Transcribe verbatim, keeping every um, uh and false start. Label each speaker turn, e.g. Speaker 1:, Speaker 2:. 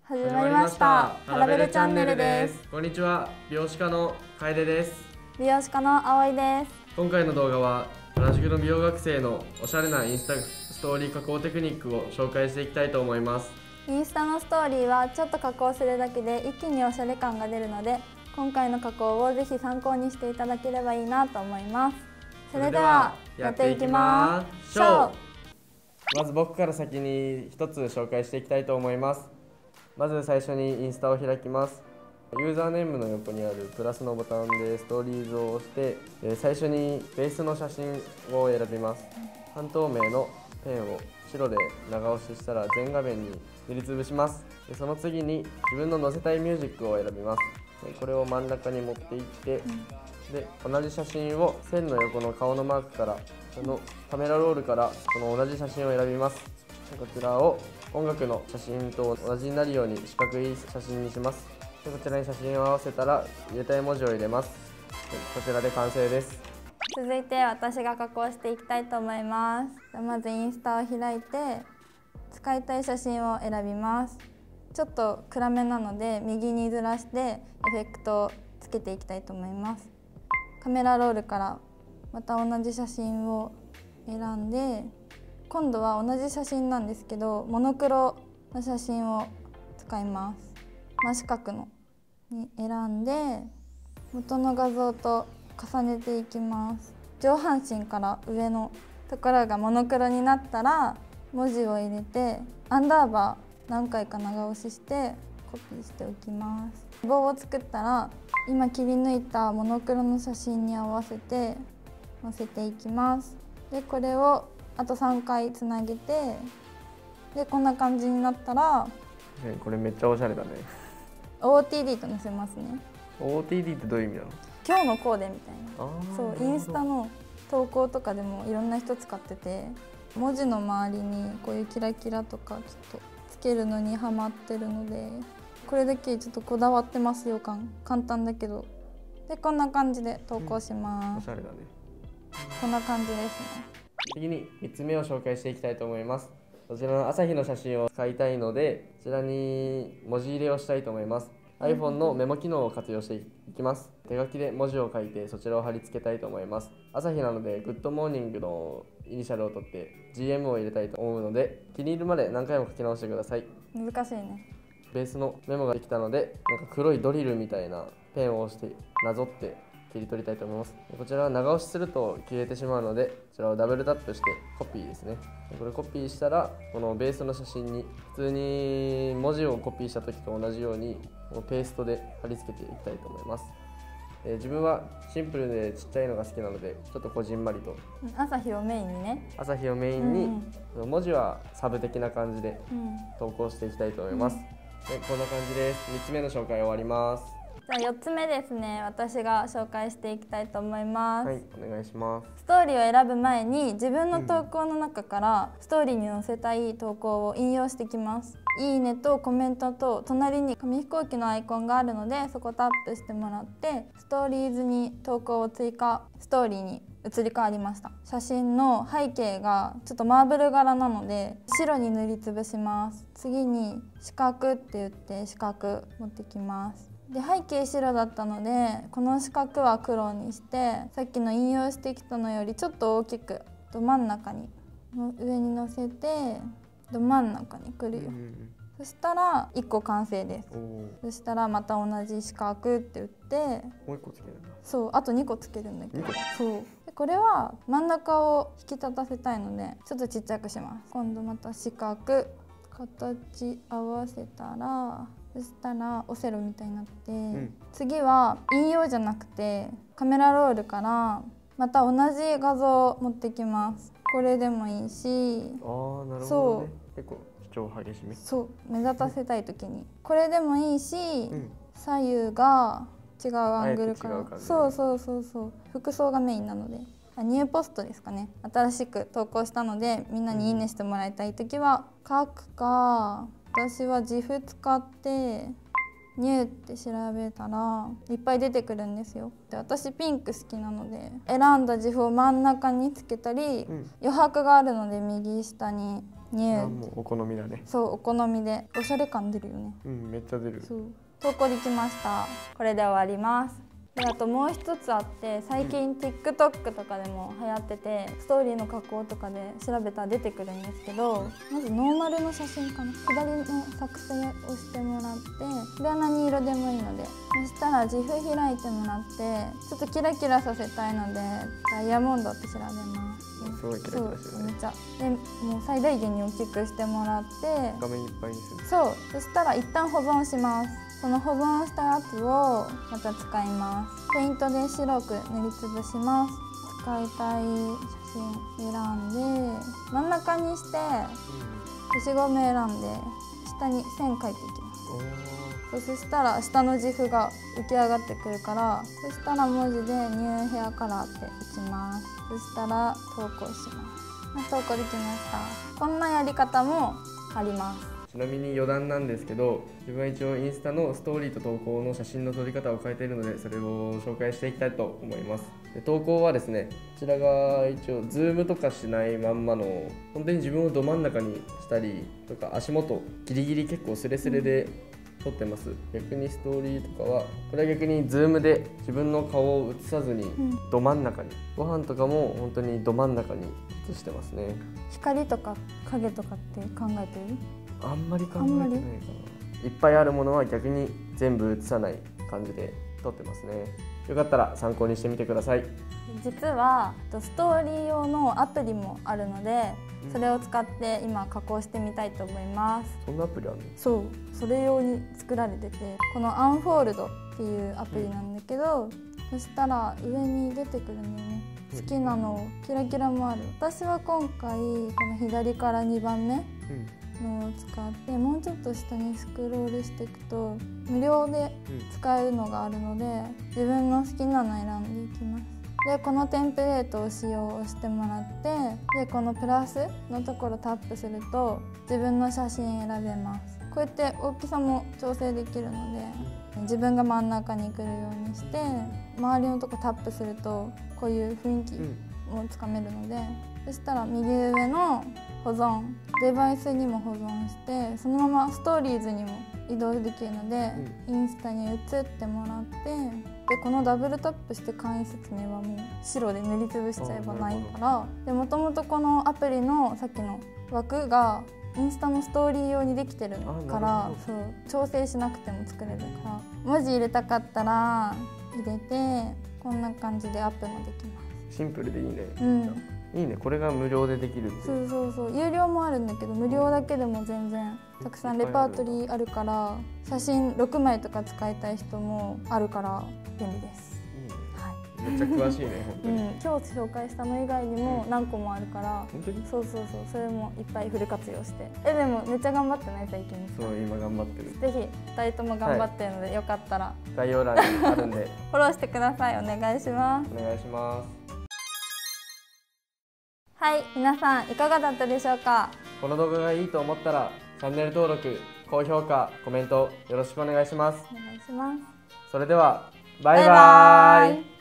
Speaker 1: 始まりました。ハラベルチャンネルです。
Speaker 2: こんにちは、美容師科の楓です。
Speaker 1: 美容師科の葵です。
Speaker 2: 今回の動画は原宿の美容学生のおしゃれなインスタストーリー加工テクニックを紹介していきたいと思います。
Speaker 1: インスタのストーリーはちょっと加工するだけで一気におしゃれ感が出るので、今回の加工をぜひ参考にしていただければいいなと思います。それではやっていきましょう。
Speaker 2: まず僕から先に一つ紹介していきたいと思います。まず最初にインスタを開きます。ユーザーネームの横にあるプラスのボタンでストーリーズを押して、最初にベースの写真を選びます。半透明のペンを白で長押ししたら全画面に塗りつぶします。でその次に自分の載せたいミュージックを選びます。でこれを真ん中に持っていって、で同じ写真を線の横の顔のマークからそのカメラロールからその同じ写真を選びます。でこちらを音楽の写真と同じになるように四角い写真にします。でこちらに写真を合わせたら入れたい文字を入れます。でこちらで完成です。
Speaker 1: 続いて私が加工していきたいと思います。まずインスタを開いて使いたい写真を選びます。ちょっと暗めなので右にずらしてエフェクトをつけていきたいと思います。カメラロールからまた同じ写真を選んで、今度は同じ写真なんですけどモノクロの写真を使います。真四角のに選んで元の画像と重ねていきます。上半身から上のところがモノクロになったら文字を入れてアンダーバー何回か長押ししてコピーしておきます。棒を作ったら今切り抜いたモノクロの写真に合わせて載せていきます。でこれをあとさんかいつなげて、でこんな感じになったら
Speaker 2: これめっちゃおしゃれだね。
Speaker 1: オーティーディー と載せますね。
Speaker 2: オーティーディー ってどういう意味なの？
Speaker 1: 今日のコーデみたいな。そうインスタの投稿とかでもいろんな人使ってて、文字の周りにこういうキラキラとかちょっとつけるのにハマってるので、これだけちょっとこだわってますよ感。簡単だけど。でこんな感じで投稿します。
Speaker 2: うん、おしゃれだね。
Speaker 1: こんな感じですね。
Speaker 2: 次にみっつめを紹介していきたいと思います。こちらの朝日の写真を使いたいので、こちらに文字入れをしたいと思います。iPhone のメモ機能を活用していきます。手書きで文字を書いてそちらを貼り付けたいと思います。朝日なのでグッドモーニングのイニシャルを取って ジーエム を入れたいと思うので、気に入るまで何回も書き直してください。
Speaker 1: 難しいね。
Speaker 2: ベースのメモができたので、なんか黒いドリルみたいなペンを押してなぞって切り取りたいと思います。こちらは長押しすると消えてしまうので、こちらをダブルタップしてコピーですね。これコピーしたらこのベースの写真に普通に文字をコピーした時と同じようにペーストで貼り付けていきたいと思います。えー、自分はシンプルでちっちゃいのが好きなので、ちょっとこじんまりと
Speaker 1: 朝日をメインにね。
Speaker 2: 朝日をメインに、うんうん、文字はサブ的な感じで投稿していきたいと思います。うん、でこんな感じです。みっつめの紹介終わります。
Speaker 1: じゃあよっつめですね。私が紹介していきたいと思います。
Speaker 2: はい、お願いします。
Speaker 1: ストーリーを選ぶ前に自分の投稿の中からストーリーに載せたい投稿を引用してきます。いいねとコメントと隣に紙飛行機のアイコンがあるので、そこタップしてもらってストーリーズに投稿を追加、ストーリーに移り変わりました。写真の背景がちょっとマーブル柄なので白に塗りつぶします。次に四角って言って四角持ってきます。で背景白だったのでこの四角は黒にして、さっきの引用してきたのよりちょっと大きくど真ん中にの上に乗せてど真ん中にくるよ、うん、そしたらいっこ完成です。そしたらまた同じ四角って打って
Speaker 2: もういっこつけるんだ。そう、
Speaker 1: あとにこつけるんだけど、そうでこれは真ん中を引き立たせたいのでちょっとちっちゃくします。今度また四角形合わせたら、そしたらオセロみたいになって、うん、次は引用じゃなくてカメラロールからまた同じ画像を持ってきます。これでもいいし、あー、なるほどね。そう
Speaker 2: 結構主張激しめ。
Speaker 1: そう目立たせたい時にこれでもいいし、うん、左右が違うアングルから、ね、そうそうそうそう服装がメインなので、ニューポストですかね、新しく投稿したのでみんなにいいねしてもらいたい時は書くか、私はジフ使ってニューって調べたらいっぱい出てくるんですよ。で私ピンク好きなので選んだジフを真ん中につけたり、うん、余白があるので右下にニュー。
Speaker 2: もうお好みだね。
Speaker 1: そうお好みでおしゃれ感出るよね。
Speaker 2: うん、めっちゃ出る。
Speaker 1: そう投稿できました。これで終わります。であともう一つあって、最近 TikTok とかでも流行ってて、ストーリーの加工とかで調べたら出てくるんですけど、まずノーマルの写真かな、左の作成をしてもらって、これは何色でもいいので、そしたら ジフ 開いてもらって、ちょっとキラキラさせたいのでダイヤモンドって調べます。
Speaker 2: すごいキラキラしてるね。
Speaker 1: めっちゃでもう最大限に大きくしてもらって、
Speaker 2: 画面いっぱいにする。
Speaker 1: そうそしたら一旦保存します。その保存したやつをまた使います。ペイントで白く塗りつぶします。使いたい写真選んで真ん中にして、消しゴム選んで下に線描いていきます。そしたら下のジフが浮き上がってくるから、そしたら文字でニューヘアカラーって打ちます。そしたら投稿します。投稿できました。こんなやり方もあります。
Speaker 2: ちなみに余談なんですけど、自分は一応インスタのストーリーと投稿の写真の撮り方を変えているので、それを紹介していきたいと思います。で投稿はですね、こちらが一応ズームとかしないまんまの、本当に自分をど真ん中にしたりとか、足元ギリギリ結構スレスレで撮ってます。逆にストーリーとかは、これは逆にズームで自分の顔を映さずにど真ん中に、ご飯とかも本当にど真ん中に映してますね。
Speaker 1: 光とか影とかって考えてる？
Speaker 2: あんまり考えてないかな。いっぱいあるものは逆に全部映さない感じで撮ってますね。よかったら参考にしてみてください。
Speaker 1: 実はストーリー用のアプリもあるので、それを使って今加工してみたいと思います。
Speaker 2: そんなアプリあるの？
Speaker 1: そう、それ用に作られてて、このアンフォールドっていうアプリなんだけど、うん、そしたら上に出てくるんだよね。好きなのキラキラもある。私は今回この左からにばんめのを使って、もうちょっと下にスクロールしていくと無料で使えるのがあるので、自分の好きなの選んでいきます。でこのテンプレートを使用してもらって、でこのプラスのところタップすると自分の写真選べます。こうやって大きさも調整できるので、自分が真ん中に来るようにして、周りのとこタップするとこういう雰囲気をつかめるので、そしたら右上の保存、デバイスにも保存して、そのままストーリーズにも移動できるので、インスタに移ってもらって、でこのダブルタップして簡易説明はもう白で塗りつぶしちゃえばないから、でもともとこのアプリのさっきの枠がインスタのストーリー用にできてるから、そう調整しなくても作れるから、文字入れたかったら入れて、こんな感じでアップもできます。
Speaker 2: シンプルでいいね。
Speaker 1: うん、
Speaker 2: いいね。これが無料でできるって。
Speaker 1: そうそうそう、有料もあるんだけど、無料だけでも全然たくさんレパートリーあるから、写真ろくまいとか使いたい人もあるから便利です。
Speaker 2: めっちゃ詳しいね、本当に。
Speaker 1: うん、今日紹介したの以外にも何個もあるから、
Speaker 2: 本当に？
Speaker 1: そうそうそう、それもいっぱいフル活用して。えでもめっちゃ頑張ってない最近。
Speaker 2: そう、今頑張ってる。
Speaker 1: ぜひふたりとも頑張ってるので、はい、よかったら
Speaker 2: 概要欄にあるんで
Speaker 1: フォローしてください。お願いします。
Speaker 2: お願いします。
Speaker 1: はい、皆さんいかがだったでしょうか。
Speaker 2: この動画がいいと思ったらチャンネル登録、高評価、コメントよろしくお願いします。
Speaker 1: お願いします。
Speaker 2: それではバイバーイ。